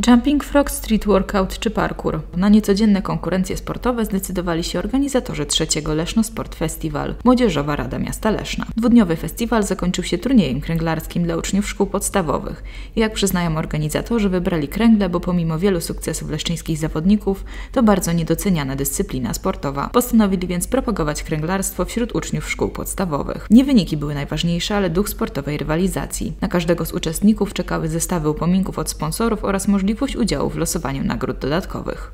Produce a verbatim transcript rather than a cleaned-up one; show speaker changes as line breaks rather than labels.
Jumping Frog, street workout czy parkour. Na niecodzienne konkurencje sportowe zdecydowali się organizatorzy trzeciego Leszno Sport Festival, Młodzieżowa Rada Miasta Leszna. Dwudniowy festiwal zakończył się turniejem kręglarskim dla uczniów szkół podstawowych. I jak przyznają organizatorzy, wybrali kręgle, bo pomimo wielu sukcesów leszczyńskich zawodników, to bardzo niedoceniana dyscyplina sportowa. Postanowili więc propagować kręglarstwo wśród uczniów szkół podstawowych. Nie wyniki były najważniejsze, ale duch sportowej rywalizacji. Na każdego z uczestników czekały zestawy upominków od sponsorów oraz możliwość udziału w losowaniu nagród dodatkowych.